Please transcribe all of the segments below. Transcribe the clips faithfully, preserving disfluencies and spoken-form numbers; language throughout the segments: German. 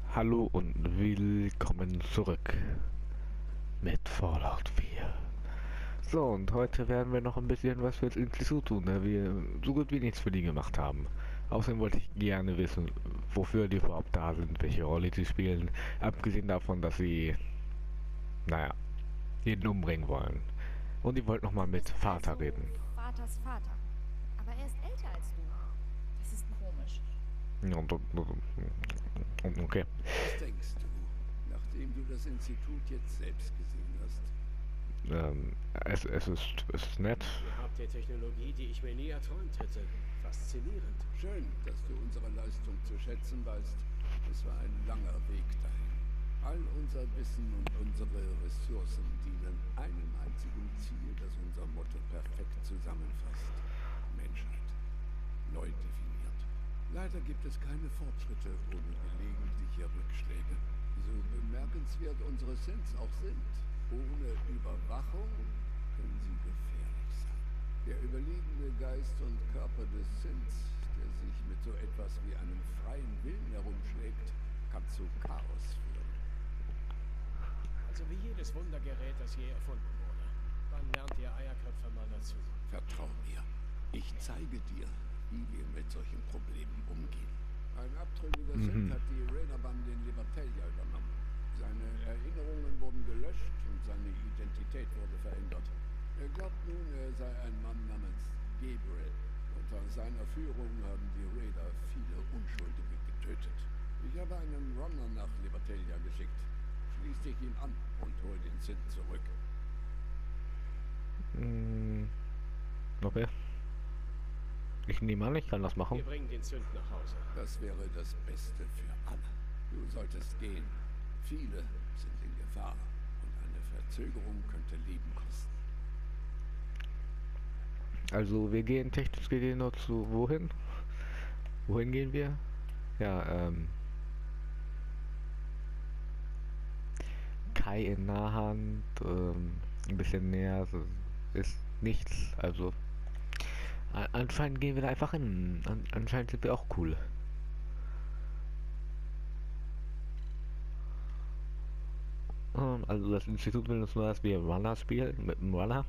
Hallo und willkommen zurück mit Fallout vier. So, und heute werden wir noch ein bisschen was für das Institut tun, da wir so gut wie nichts für die gemacht haben. Außerdem wollte ich gerne wissen, wofür die überhaupt da sind, welche Rolle sie spielen, abgesehen davon, dass sie, naja, jeden umbringen wollen. Und die wollten nochmal mit Vater also reden. Vaters Vater. Aber er ist älter als du. Das ist komisch. Und, und, und, und okay. Was denkst du, nachdem du das Institut jetzt selbst gesehen hast? Ähm, es, es, ist, es ist nett. Ihr habt ja Technologie, die ich mir nie erträumt hätte. Faszinierend. Schön, dass du unsere Leistung zu schätzen weißt. Es war ein langer Weg dahin. All unser Wissen und unsere Ressourcen dienen einem einzigen Ziel, das unser Motto perfekt zusammenfasst. Menschheit. Neu definiert. Leider gibt es keine Fortschritte ohne gelegentliche Rückschläge. So bemerkenswert unsere Sins auch sind. Ohne Überwachung können sie gefährlich sein. Der überlegene Geist und Körper des Sins, der sich mit so etwas wie einem freien Willen herumschlägt, kann zu Chaos führen. Also wie jedes Wundergerät, das je erfunden wurde. Wann lernt ihr Eierköpfe mal dazu? Vertrau mir. Ich zeige dir, wie wir mit solchen Problemen umgehen. Ein abtrünniger Mhm. Sint hat die Raider-Bande in Libertalia übernommen. Seine Erinnerungen wurden gelöscht und seine Identität wurde verändert. Er glaubt nun, er sei ein Mann namens Gabriel. Unter seiner Führung haben die Raider viele Unschuldige getötet. Ich habe einen Runner nach Libertalia geschickt. Schließ dich ihm an und hol den Sint zurück. Mm, okay. Ich nehme an, ich kann das machen. Wir bringen den Sünd nach Hause. Das wäre das Beste für alle. Du solltest gehen. Viele sind in Gefahr und eine Verzögerung könnte Leben kosten. Also wir gehen technisch gesehen nur zu wohin? Wohin gehen wir? Ja, ähm. Kai in Nahhand, ähm, ein bisschen näher, so ist nichts, also a- anscheinend gehen wir da einfach hin. An anscheinend sind wir auch cool. Ähm, Also das Institut will uns nur, dass wir Runner spielen, mit dem Runner.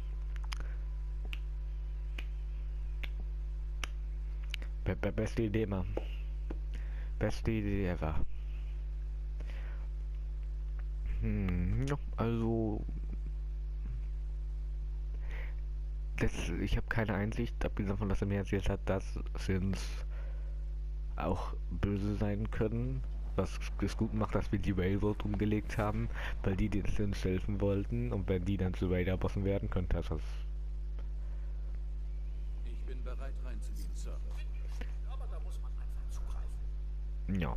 Be be beste Idee, Mann. Beste Idee ever. Hm, ja, also das, ich habe keine Einsicht, abgesehen davon, dass er mir erzählt hat, dass Sins auch böse sein können, was es gut macht, dass wir die Railroad umgelegt haben, weil die den Sins helfen wollten, und wenn die dann zu Raider-Bossen werden, könnte das was... Ich bin bereit reinzugehen, Sir. Aber da muss man einfach zugreifen. Ja.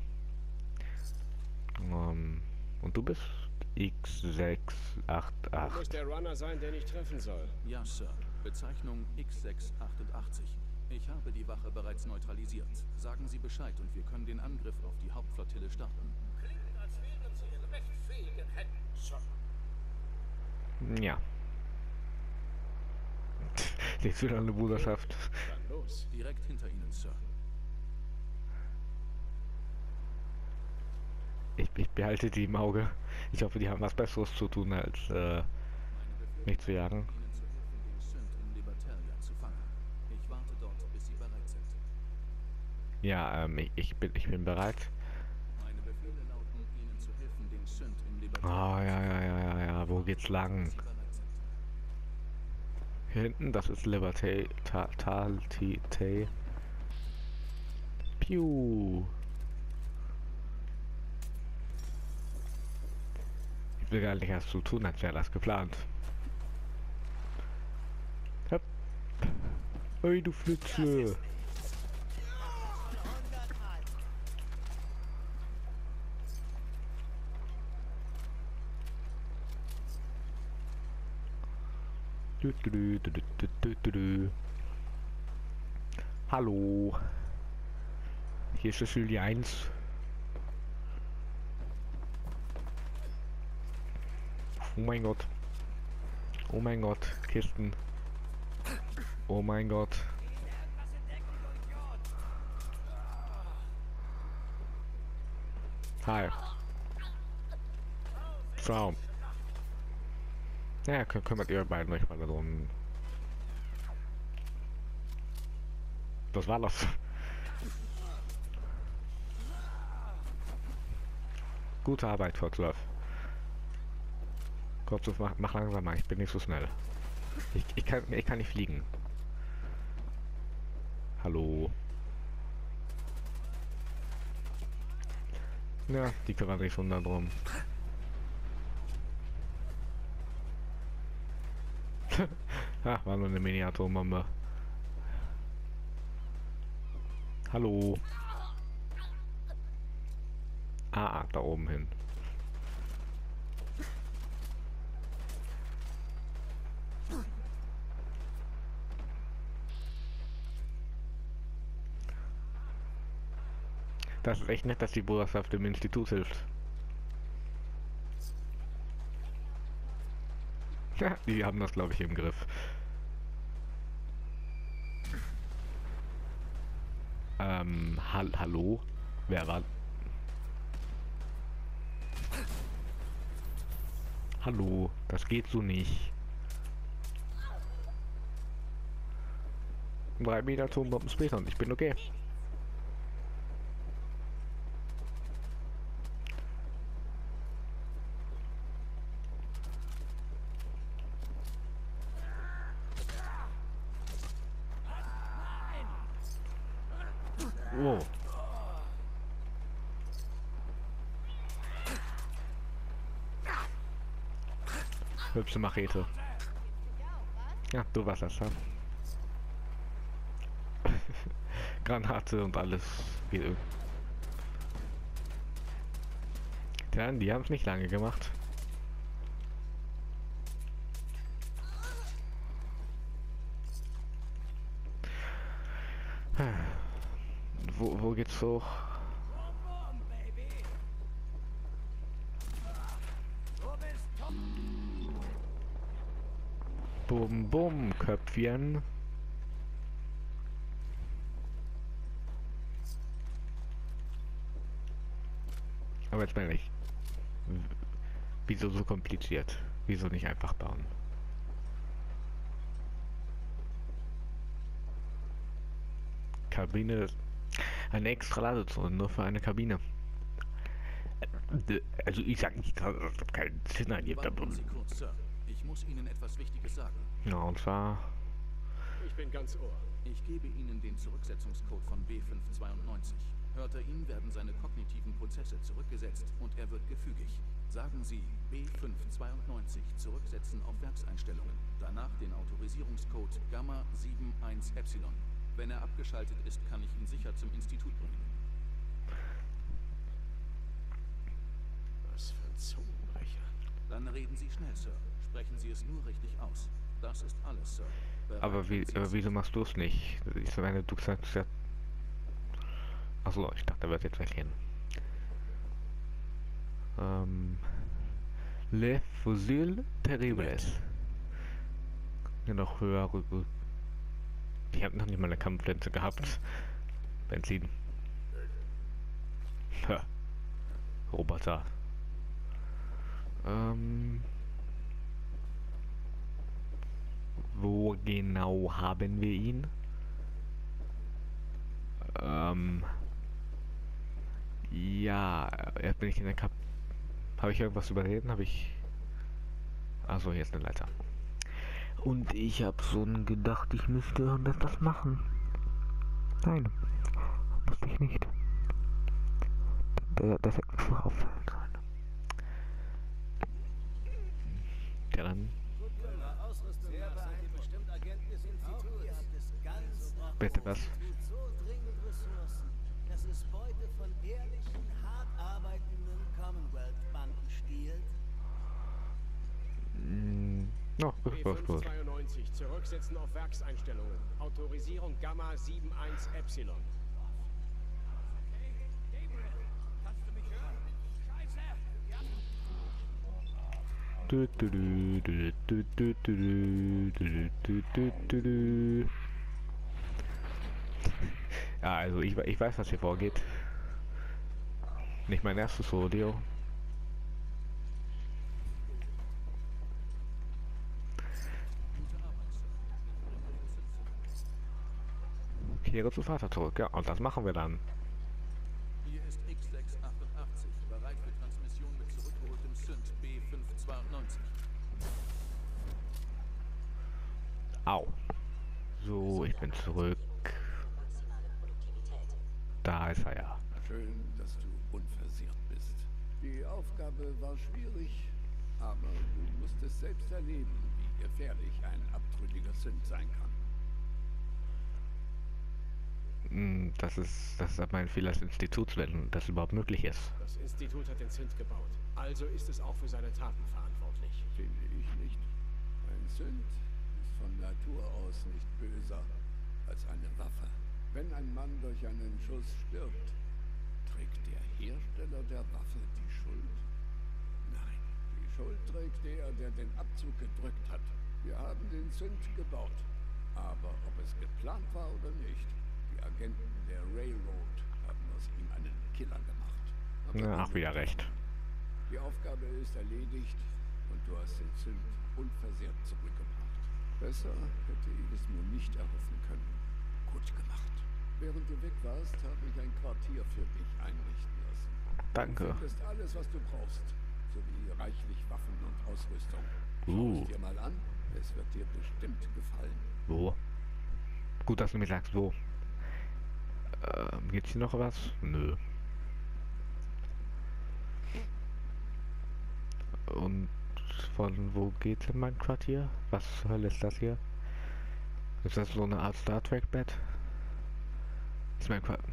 Ähm, und du bist X sechs acht Du acht. musst der Runner sein, den ich treffen soll. Ja, Sir. Bezeichnung X sechs acht acht. Ich habe die Wache bereits neutralisiert. Sagen Sie Bescheid und wir können den Angriff auf die Hauptflottille starten. Klingt, als wären Sie in recht fähigen Händen, Sir. Ja. Jetzt wieder eine Bruderschaft. Dann los. Direkt hinter Ihnen, Sir. Ich, ich behalte die im Auge. Ich hoffe, die haben was Besseres zu tun, als äh, Meine Befehle mich zu jagen. Ihnen zu helfen, den Sünd in Libertalia zu fangen. Ich warte dort, bis Sie bereit sind. Ja, ähm, ich, ich bin ich bin bereit. Meine Befehle lauten, Ihnen zu helfen, den Sünd in Ah, Libertalia ja, zu ja, ja, ja, ja. Wo geht's lang? Sie bereit sind. Hier hinten, das ist Liberté. Ta, Tal, Ti, Te. Piu. Ich will gar nicht erst so tun, als wäre das geplant. Hopp. Ey, du Flitze. Du, du, du, du, du, du, du, du. Hallo. Hier ist Schlüssel die eins. Oh mein Gott. Oh mein Gott. Kisten. Oh mein Gott. Hi. Ciao. Ja, kü kümmert ihr beiden euch mal darum. Das war das. Gute Arbeit, Fortlauf. Kopf, mach, mach langsamer, ich bin nicht so schnell. Ich, ich, kann, ich kann nicht fliegen. Hallo. Ja, die kümmern sich schon darum. Ah, war nur eine Mini-Atombombe. Hallo. Ah, da oben hin. Das ist echt nett, dass die Bruderschaft dem Institut hilft. Ja, die haben das, glaube ich, im Griff. Ähm, hall hallo? Wer war... Hallo, das geht so nicht. Drei Meter Atombomben später und ich bin okay. Wow. Hübsche Machete. Ja, du warst das, ja. Granate und alles. Wie ja, die haben es nicht lange gemacht. Wo, wo geht's hoch? Bum bum, Köpfchen. Aber jetzt mal nicht. Wieso so kompliziert? Wieso nicht einfach bauen? Kabine. Eine extra Ladezone nur für eine Kabine. Also ich sag nicht, dass es keinen Sinn ergibt, aber... Warten Sie kurz, Sir. Ich muss Ihnen etwas Wichtiges sagen. Ja, und zwar... Ich bin ganz Ohr. Ich gebe Ihnen den Zurücksetzungscode von B fünf zweiundneunzig. Hört er ihn, werden seine kognitiven Prozesse zurückgesetzt und er wird gefügig. Sagen Sie B fünf zweiundneunzig zurücksetzen auf Werkseinstellungen. Danach den Autorisierungscode Gamma sieben eins Epsilon. Wenn er abgeschaltet ist, kann ich ihn sicher zum Institut bringen. Was für ein Zungenbrecher. Dann reden Sie schnell, Sir. Sprechen Sie es nur richtig aus. Das ist alles, Sir. Bereit, Aber wie, Sie aber es- wieso machst du es nicht? Ich meine, du sagst ja... Achso, ich dachte, er wird jetzt weggehen. Ähm... Le Fusil Terribles. Ja, noch höher. rü- Die haben noch nicht mal eine Kampflinse gehabt. Benzin. Ha. Roboter. Ähm... Wo genau haben wir ihn? Ähm... Ja, jetzt bin ich in der Kap... Habe ich irgendwas übersehen? Habe ich... Achso, hier ist eine Leiter. Und ich habe schon gedacht, ich müsste das machen. Nein, musste ich nicht. Das, das hätte mich auffallen sollen. Ja, dann... Bitte was? So dringend Ressourcen, dass es Beute von ehrlichen, hart arbeitenden Commonwealth-Banden stiehlt. Mm, no, B gut, gut, fünf gut. zweiundneunzig zurücksetzen auf Werkseinstellungen. Autorisierung Gamma sieben eins Epsilon. Du, du, du, du, du, du, du, du, du, du, du, du. Ja, also ich, we- ich weiß, was hier vorgeht. Nicht mein erstes Rodeo. Kehre zu Vater zurück, ja, und das machen wir dann. Hier ist X sechs achtundachtzig, bereit für Transmission mit zurückgeholtem Synth B fünf zweiundneunzig. Au. So, ich bin zurück. Da ist er ja. Schön, dass du unversehrt bist. Die Aufgabe war schwierig, aber du musstest selbst erleben, wie gefährlich ein abtrünniger Synth sein kann. Hm, Das ist, das ist mein Fehler des Instituts, wenn das überhaupt möglich ist. Das Institut hat den Synth gebaut. Also ist es auch für seine Taten verantwortlich. Finde ich nicht. Ein Synth ist von Natur aus nicht böser als eine Waffe. Wenn ein Mann durch einen Schuss stirbt, trägt der Hersteller der Waffe die Schuld? Nein, die Schuld trägt der, der den Abzug gedrückt hat. Wir haben den Synth gebaut. Aber ob es geplant war oder nicht, die Agenten der Railroad haben aus ihm einen Killer gemacht. Aber Ja, ach, wieder recht. Die Aufgabe ist erledigt und du hast den Synth unversehrt zurückgebracht. Besser hätte ich es mir nicht erhoffen können. Gut gemacht. Während du weg warst, habe ich ein Quartier für dich einrichten lassen. Danke. Du findest alles, was du brauchst, sowie reichlich Waffen und Ausrüstung. Schau Uh. es dir mal an, es wird dir bestimmt gefallen. Wo? Gut, dass du mir sagst, wo. Ähm, gibt's hier noch was? Nö. Und von wo geht's in mein Quartier? Was zur Hölle ist das hier? Ist das so eine Art Star Trek Bett? Ist mein Quartier.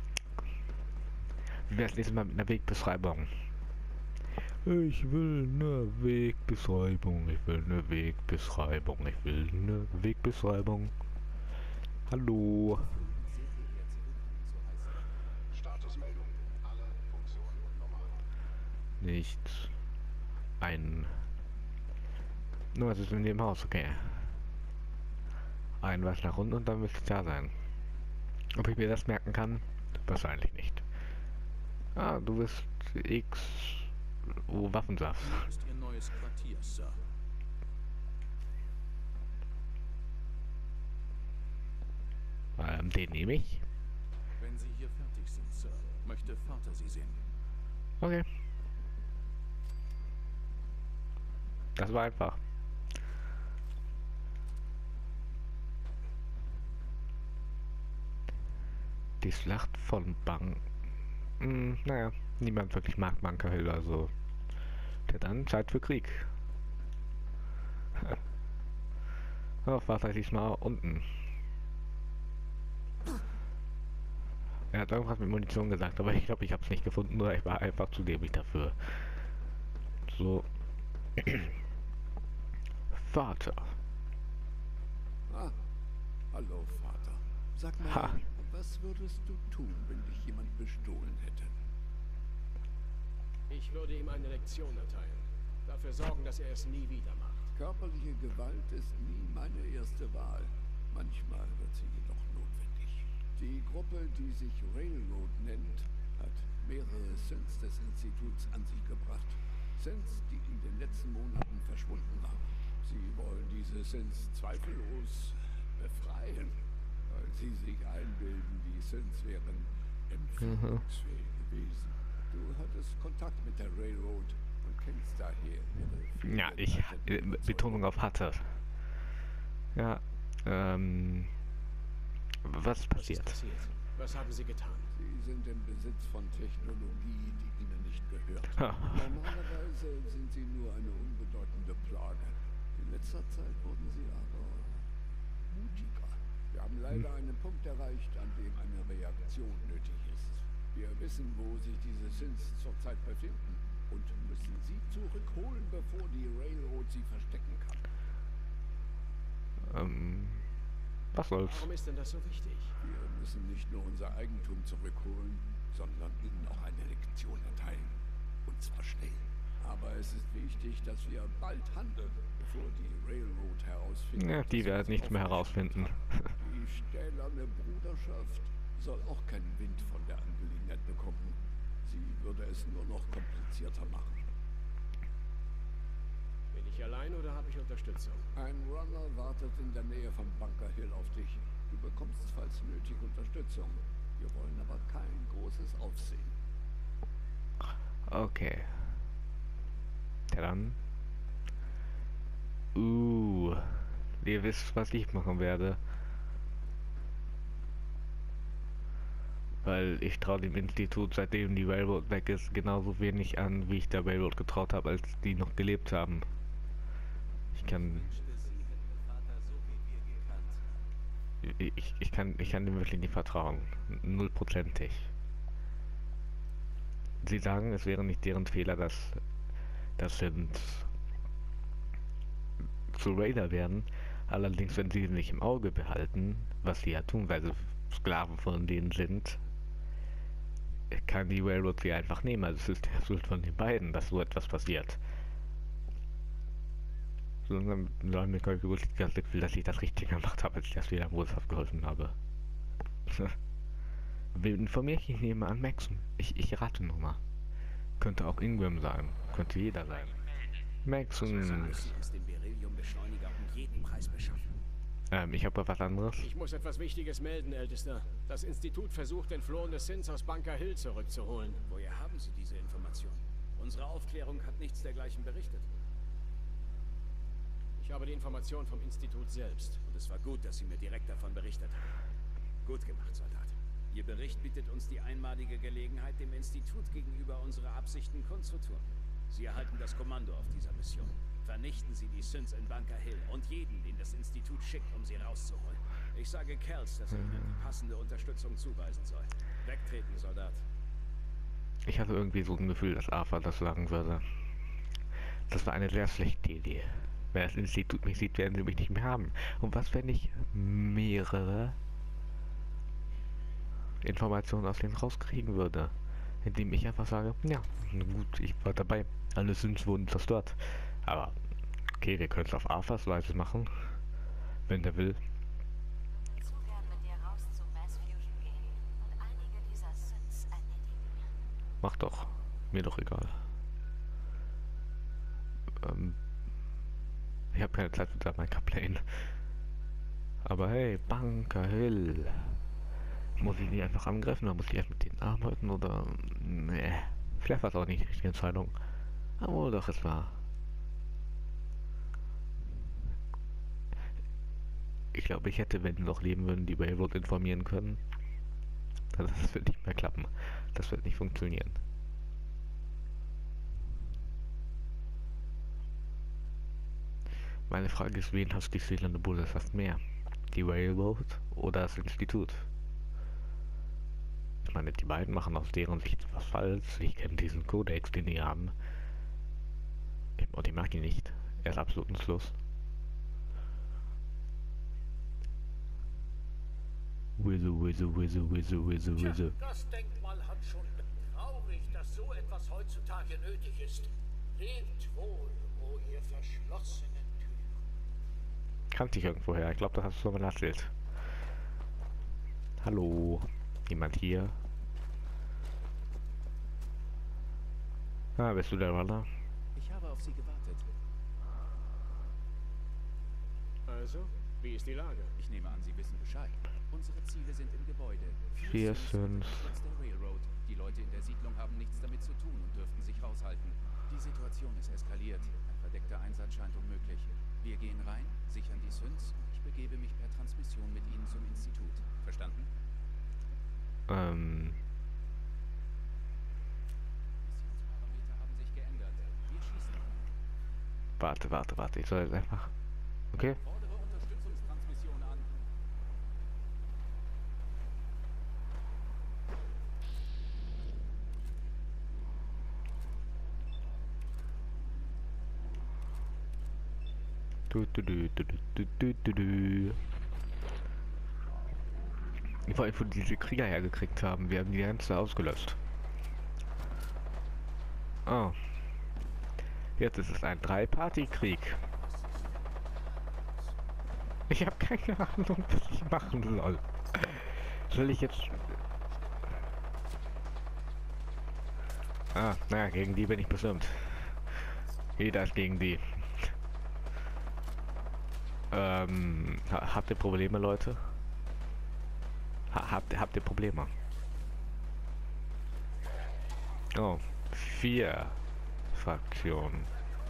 Wie wär's nächstes Mal mit einer Wegbeschreibung? Ich will eine Wegbeschreibung, ich will eine Wegbeschreibung, ich will eine Wegbeschreibung. Hallo. Statusmeldung. Alle Funktionen normal. Nichts. Ein... Nur was ist in dem Haus, okay. Ein was nach unten und dann müsste es da sein. Ob ich mir das merken kann? Wahrscheinlich nicht. Ah, du bist X... Oh, Waffensaft. Hier ist Ihr neues Quartier, Sir. Ähm, den nehme ich. Wenn Sie hier fertig sind, Sir, möchte Vater Sie sehen. Okay. Das war einfach. Die Schlacht von Bang. Hm, naja, niemand wirklich mag Bunker Hill, also. Ja, dann Zeit für Krieg. Oh, was heißt diesmal unten? Er hat irgendwas mit Munition gesagt, aber ich glaube, ich habe es nicht gefunden, oder ich war einfach zu dämlich dafür. So. Vater. Ah, hallo Vater. Sag mal, Ha. was würdest du tun, wenn dich jemand bestohlen hätte? Ich würde ihm eine Lektion erteilen. Dafür sorgen, dass er es nie wieder macht. Körperliche Gewalt ist nie meine erste Wahl. Manchmal wird sie jedoch notwendig. Die Gruppe, die sich Railroad nennt, hat mehrere Synths des Instituts an sich gebracht. Synths, die in den letzten Monaten verschwunden waren. Sie wollen diese Synths zweifellos befreien, weil sie sich einbilden, die Synths wären empfindungsfähig gewesen. Du hattest Kontakt mit der Railroad und kennst daher ihre... Ja, ich... Äh, Betonung auf hatte. Ja, ähm... Was ist Was ist passiert? passiert? Was haben Sie getan? Sie sind im Besitz von Technologie, die ihnen nicht gehört. Ha. Normalerweise sind sie nur eine unbedeutende Plage. In letzter Zeit wurden sie aber mutiger. Wir haben leider Hm. einen Punkt erreicht, an dem eine Reaktion nötig ist. Wir wissen, wo sich diese Synths zurzeit befinden und müssen sie zurückholen, bevor die Railroad sie verstecken kann. Ähm... Was soll's? Warum ist denn das so wichtig? Wir müssen nicht nur unser Eigentum zurückholen, sondern ihnen auch eine Lektion erteilen. Und zwar schnell. Aber es ist wichtig, dass wir bald handeln, bevor die Railroad herausfindet. Ja, die dass werden sie nichts mehr uns herausfinden. aufgeschnappt haben. Die stählerne Bruderschaft soll auch keinen Wind von der Angelegenheit bekommen. Sie würde es nur noch komplizierter machen. Bin ich allein oder habe ich Unterstützung? Ein Runner wartet in der Nähe von Bunker Hill auf dich. Du bekommst falls nötig Unterstützung. Wir wollen aber kein großes Aufsehen. Okay. Ja dann. Uh, ihr wisst, was ich machen werde. Weil ich traue dem Institut, seitdem die Railroad weg ist, genauso wenig an, wie ich der Railroad getraut habe, als die noch gelebt haben. Ich kann... Ich, ich kann ich kann dem wirklich nicht vertrauen. Nullprozentig. Sie sagen, es wäre nicht deren Fehler, dass das sind zu Raider werden. Allerdings, wenn sie nicht im Auge behalten, was sie ja tun, weil sie Sklaven von denen sind, kann die Railroad sie einfach nehmen. Also es ist der Schuld von den beiden, dass so etwas passiert. So haben mir gewusst, das Gefühl, dass ich das richtig gemacht habe, als ich das wieder Wohlhaft geholfen habe. Wen informiere ich? Ich nehme an Maxim. Ich, ich rate nur mal. Könnte auch Ingram sein. Könnte jeder sein. Maxim. Ähm, ich habe was anderes. Ich muss etwas Wichtiges melden, Ältester. Das Institut versucht, den entflohene Sins aus Bunker Hill zurückzuholen. Woher haben Sie diese Information? Unsere Aufklärung hat nichts dergleichen berichtet. Ich habe die Information vom Institut selbst. Und es war gut, dass Sie mir direkt davon berichtet haben. Gut gemacht, Soldat. Ihr Bericht bietet uns die einmalige Gelegenheit, dem Institut gegenüber unsere Absichten kundzutun. Sie erhalten das Kommando auf dieser Mission. Vernichten Sie die Sins in Bunker Hill und jeden, den das Institut schickt, um sie rauszuholen. Ich sage Kells, dass er Ihnen die passende Unterstützung zuweisen soll. Wegtreten, Soldat. Ich hatte irgendwie so ein Gefühl, dass Arthur das sagen würde. Das war eine sehr schlechte Idee. Wenn das Institut mich sieht, werden sie mich nicht mehr haben. Und was, wenn ich mehrere Informationen aus denen rauskriegen würde? Indem ich einfach sage, ja, gut, ich war dabei. Alle Sins wurden zerstört. Aber, okay, wir können es auf Arthurs Weise machen. Wenn der will. Ich würde gern mit dir raus zu Mass Fusion gehen und einige dieser Sins erledigen. Mach doch. Mir doch egal. Ähm, ich habe keine Zeit für mein Plane. Aber hey, Bunker Hill. Muss ich die einfach angreifen oder muss ich erst mit denen arbeiten oder... Nee. Vielleicht war es auch nicht die richtige Entscheidung. Aber doch, es war... Ich glaube, ich hätte, wenn die noch leben würden, die Railroad informieren können. Das wird nicht mehr klappen. Das wird nicht funktionieren. Meine Frage ist, wen hasst die fehlende Bruderschaft mehr? Die Railroad oder das Institut? Ich meine, die beiden machen aus deren Sicht was falsch. Ich kenne diesen Kodex, den die haben. Und ich mag ihn nicht. Er ist absolut nutzlos. Wizzo, wizzo, wizzo, wizzo, wizzo, wizzo. Das Denkmal hat schon traurig, dass so etwas heutzutage nötig ist. Lebt wohl, o ihr verschlossenen Türen. Kannte ich irgendwo her. Ich glaube, das hast du mal erzählt. Hallo. Jemand hier? Ah, bist du der Runner? Ich habe auf Sie gewartet. Also, wie ist die Lage? Ich nehme an, Sie wissen Bescheid. Unsere Ziele sind im Gebäude. Vier sind... der Railroad. Die Leute in der Siedlung haben nichts damit zu tun und dürften sich raushalten. Die Situation ist eskaliert. Ein verdeckter Einsatz scheint unmöglich. Wir gehen rein, sichern die Sins und ich begebe mich per Transmission mit Ihnen zum Institut. Verstanden? Ähm... Missionsparameter haben sich geändert. Wir schießen. Warte, warte, warte. Ich soll jetzt einfach... Okay. Fordere Unterstützungstransmission an. Du, du, du, du, du, du, du, du. Ich wollte, wo diese Krieger hergekriegt haben. Wir haben die ganze ausgelöscht. Oh. Jetzt ist es ein Drei-Party-Krieg. Ich habe keine Ahnung, was ich machen soll. Soll ich jetzt... Ah, naja, gegen die bin ich bestimmt. Jeder ist gegen die. Ähm, ha habt ihr Probleme, Leute? Ha habt, habt ihr Probleme? Oh, vier Fraktionen.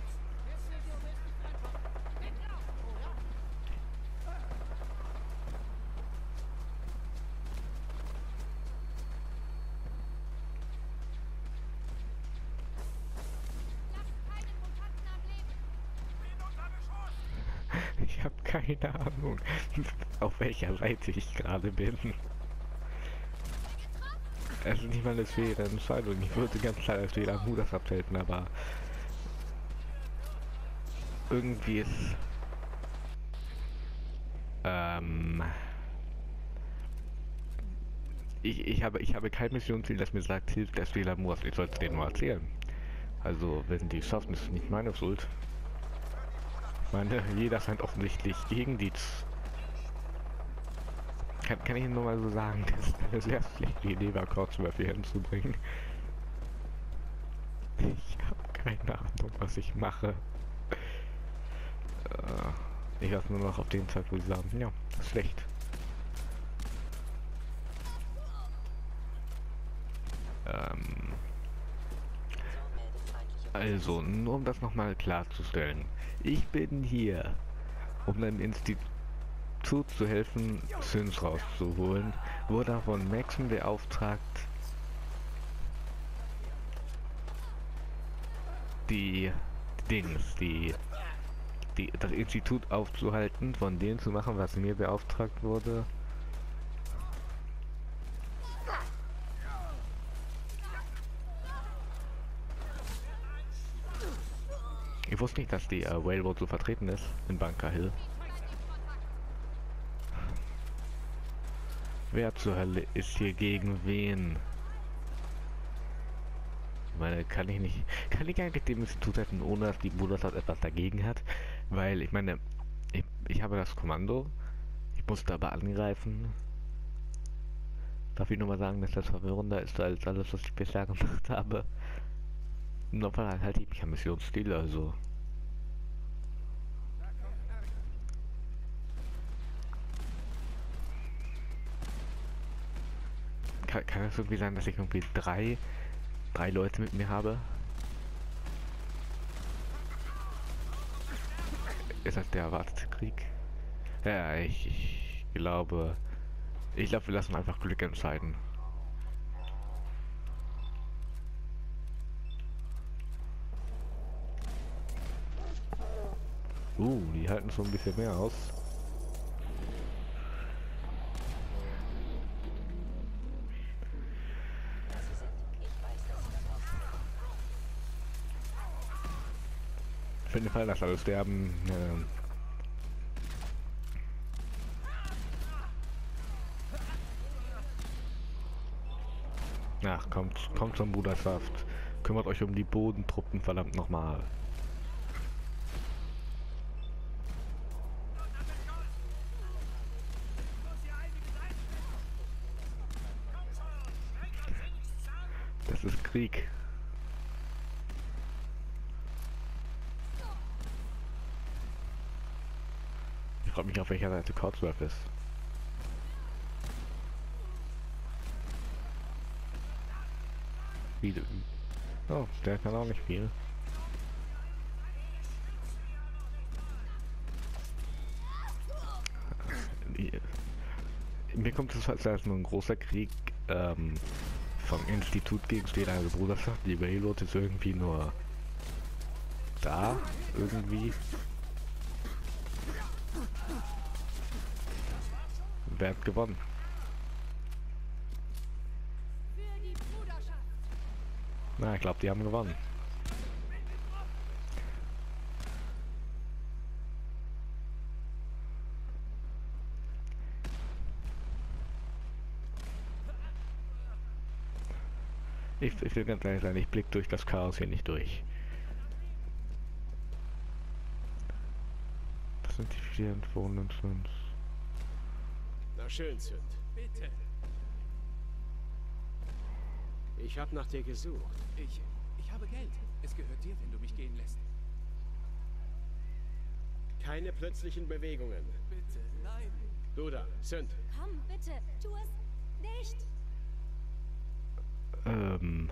Ich habe keine Ahnung, auf welcher Seite ich gerade bin. Es ist nicht mal eine schwere Entscheidung. Ich würde ganz klar als Fehler Mudas abhalten, aber irgendwie ist ähm ich, ich habe ich habe kein Missionsziel, das mir sagt, hilft der Fehler Mudas. Ich sollte es denen nur erzählen. Also wenn die es schaffen, ist es nicht meine Schuld. Ich meine, jeder scheint offensichtlich gegen die. Kann, kann ich nur mal so sagen, das ist eine sehr schlechte Idee, war Kurzwürfe hier hinzubringen. Ich habe keine Ahnung, was ich mache. Äh, ich lasse nur noch auf den Zeit, wo sie sagen, ja, schlecht. Ähm, also, nur um das nochmal klarzustellen. Ich bin hier, um ein Institut zu helfen, Sins rauszuholen, wurde von Maxim beauftragt, die Dings, die, die das Institut aufzuhalten, von denen zu machen, was mir beauftragt wurde. Ich wusste nicht, dass die äh, Railroad so vertreten ist in Bunker Hill. Wer zur Hölle ist hier gegen wen? Ich meine, kann ich nicht... Kann ich eigentlich dem Institut hätten, ohne dass die Bruderschaft etwas dagegen hat? Weil, ich meine, ich, ich habe das Kommando. Ich musste aber angreifen. Darf ich nur mal sagen, dass das verwirrender ist als alles, was ich bisher gemacht habe? Nur weil halt ich mich am Missionsstil, also... Kann, kann es irgendwie sein, dass ich irgendwie drei, drei Leute mit mir habe? Ist das der erwartete Krieg? Ja, ich, ich glaube... Ich glaube, wir lassen einfach Glück entscheiden. Uh, die halten schon ein bisschen mehr aus. Für den Fall, dass alle sterben. Ähm Ach, kommt, kommt zum Bruderschaft. Kümmert euch um die Bodentruppen, verdammt nochmal. Das ist Krieg. Ich frage mich, auf welcher Seite Codsworth ist. Wie, oh, der kann auch nicht viel. Mir kommt es als nur ein großer Krieg ähm, vom Institut gegen Städtische Bruderschaft. Die Railroad ist irgendwie nur da, irgendwie. Wer hat gewonnen? Na, ich glaube, die haben gewonnen. Ich, ich will ganz ehrlich sein, ich blick durch das Chaos hier nicht durch. Das sind die vier entflohenen Sins. Na schön, Sünd. Bitte. Ich hab nach dir gesucht. Ich habe Geld. Es gehört dir, wenn du mich gehen lässt. Keine plötzlichen Bewegungen. Bitte, nein. Du da, Sünd. Komm, bitte, tu es nicht. Ähm.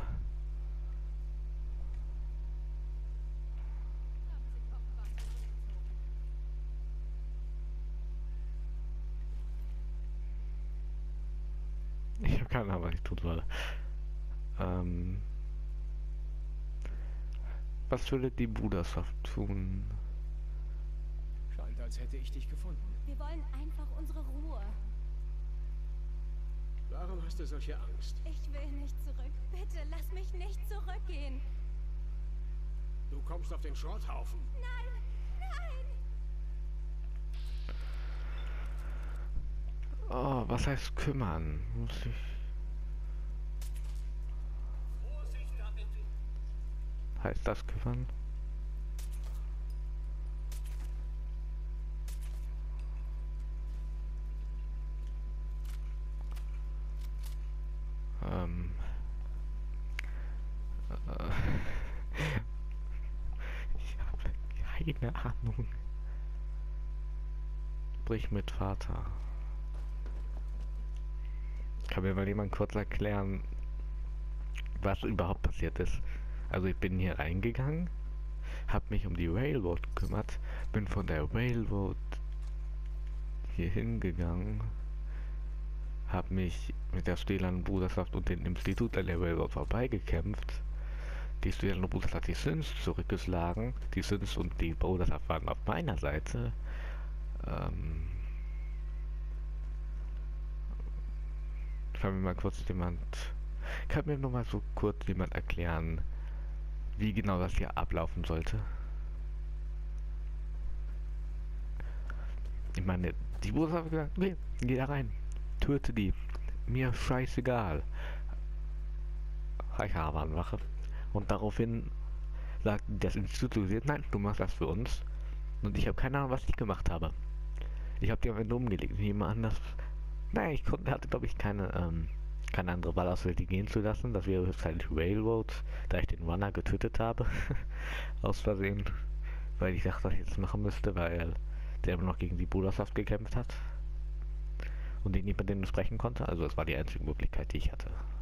Ich habe keine Ahnung, was ich tun soll. Ähm. Was würde die Bruderschaft tun? Scheint, als hätte ich dich gefunden. Wir wollen einfach unsere Ruhe. Warum hast du solche Angst? Ich will nicht zurück. Bitte lass mich nicht zurückgehen. Du kommst auf den Schrotthaufen. Nein, nein. Oh, was heißt kümmern? Muss ich. Vorsicht damit! Heißt das kümmern? Ähm. Äh, ich habe keine Ahnung. Sprich mit Vater. Kann mir mal jemand kurz erklären, was überhaupt passiert ist? Also ich bin hier reingegangen, habe mich um die Railroad gekümmert, bin von der Railroad hier hingegangen, habe mich mit der Stählernen Bruderschaft und dem Institut an der Railroad vorbeigekämpft. Die Stählernen Bruderschaft hat die Sins zurückgeschlagen, die Sins und die Bruderschaft waren auf meiner Seite. Ähm... Kann mir mal kurz jemand, kann mir nur mal so kurz jemand erklären, wie genau das hier ablaufen sollte? Ich meine, die Bruder hat gesagt, nee, geh da rein, töte die, mir scheißegal. Ich habe Anwache. Und daraufhin sagt das Institut, nein, du machst das für uns. Und ich habe keine Ahnung, was ich gemacht habe. Ich habe die einfach nur umgelegt. Ich nehme an, dass Nein, ich konnte, hatte glaube ich keine, ähm, keine andere Wahl, außer die gehen zu lassen. Das wäre halt Railroad, da ich den Runner getötet habe. Aus Versehen. Weil ich dachte, was ich jetzt machen müsste, weil der immer noch gegen die Bruderschaft gekämpft hat. Und den niemand mit dem sprechen konnte. Also das war die einzige Möglichkeit, die ich hatte.